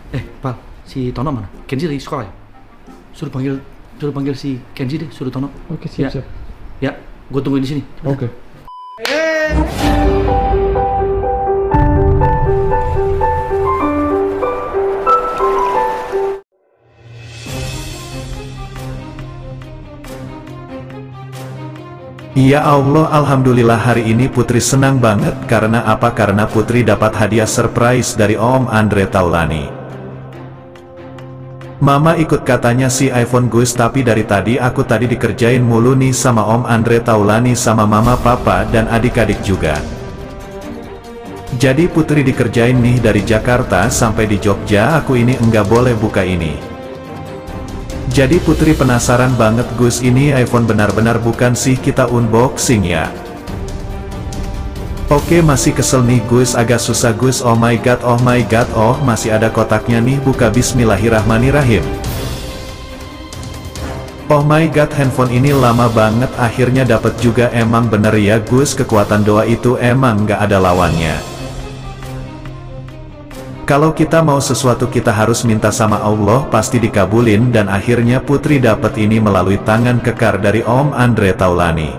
Pal, si Tono mana? Kenzi lagi sekolah ya? Suruh panggil si Kenzi deh, suruh Tono. Oke, Ya, siap. ya, gue tungguin di sini. Oke. Ya Allah, alhamdulillah hari ini Putri senang banget. Karena apa? Karena Putri dapat hadiah surprise dari Om Andre Taulani. Mama ikut katanya si iPhone Gus, tapi dari tadi aku dikerjain mulu nih sama Om Andre Taulani sama mama papa dan adik-adik juga. Jadi Putri dikerjain nih dari Jakarta sampai di Jogja, aku ini enggak boleh buka ini. Jadi Putri penasaran banget, Gus ini iPhone benar-benar bukan sih kita unboxing ya? Oke, masih kesel nih Gus, agak susah Gus. Oh my god, oh masih ada kotaknya nih, buka bismillahirrahmanirrahim. Oh my god, handphone ini lama banget akhirnya dapet juga. Emang bener ya Gus, kekuatan doa itu emang gak ada lawannya. Kalau kita mau sesuatu kita harus minta sama Allah, pasti dikabulin, dan akhirnya Putri dapat ini melalui tangan kekar dari Om Andre Taulani.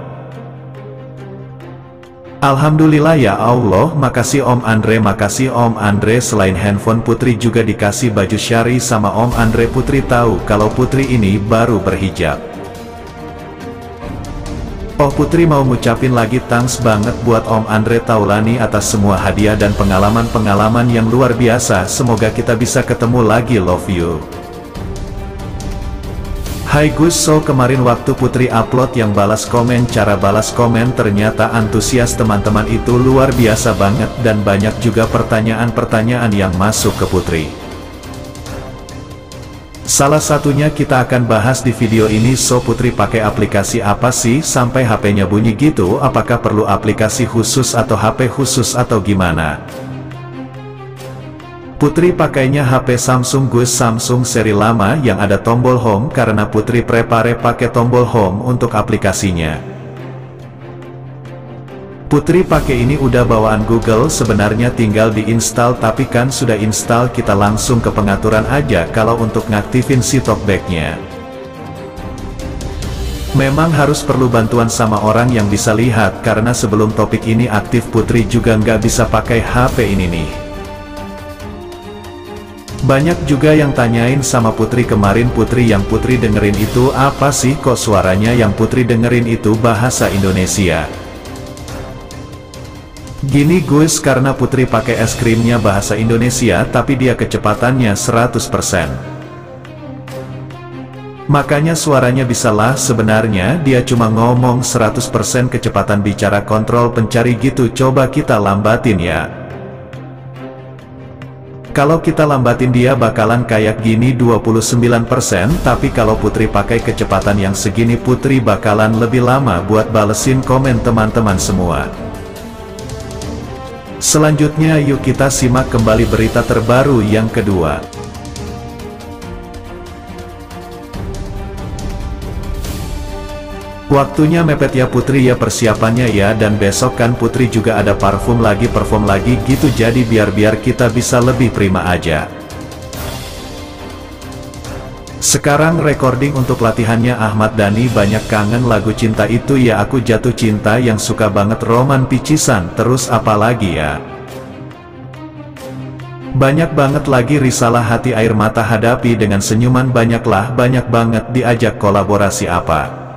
Alhamdulillah ya Allah, makasih Om Andre, makasih Om Andre. Selain handphone, Putri juga dikasih baju syari sama Om Andre. Putri tahu kalau Putri ini baru berhijab. Oh, Putri mau ngucapin lagi thanks banget buat Om Andre Taulani atas semua hadiah dan pengalaman-pengalaman yang luar biasa. Semoga kita bisa ketemu lagi, love you. Hai Gus, so kemarin waktu Putri upload yang balas komen, cara balas komen ternyata antusias teman-teman itu luar biasa banget, dan banyak juga pertanyaan-pertanyaan yang masuk ke Putri. Salah satunya kita akan bahas di video ini. So Putri pakai aplikasi apa sih sampai HP-nya bunyi gitu? Apakah perlu aplikasi khusus atau HP khusus atau gimana? Putri pakainya HP Samsung Gus, Samsung seri lama yang ada tombol home, karena Putri prepare pakai tombol home untuk aplikasinya. Putri pakai ini udah bawaan Google, sebenarnya tinggal diinstal, tapi kan sudah install kita langsung ke pengaturan aja kalau untuk ngaktifin si talkback-nya. Memang harus perlu bantuan sama orang yang bisa lihat, karena sebelum topik ini aktif Putri juga nggak bisa pakai HP ini nih. Banyak juga yang tanyain sama Putri kemarin, Putri yang Putri dengerin itu apa sih, kok suaranya yang Putri dengerin itu bahasa Indonesia? Gini Gus, karena Putri pakai es krimnya bahasa Indonesia tapi dia kecepatannya 100%. Makanya suaranya bisa lah, sebenarnya dia cuma ngomong 100% kecepatan bicara kontrol pencari gitu. Coba kita lambatin ya. Kalau kita lambatin dia bakalan kayak gini 29%, tapi kalau Putri pakai kecepatan yang segini Putri bakalan lebih lama buat balesin komen teman-teman semua. Selanjutnya yuk kita simak kembali berita terbaru yang kedua. Waktunya mepet ya Putri ya persiapannya ya, dan besok kan Putri juga ada perform lagi gitu, jadi biar kita bisa lebih prima aja. Sekarang recording untuk latihannya Ahmad Dhani. Banyak kangen lagu cinta itu ya, aku jatuh cinta yang suka banget Roman Picisan. Terus apa lagi ya? Banyak banget lagi risalah hati air mata hadapi dengan senyuman, banyak banget diajak kolaborasi apa.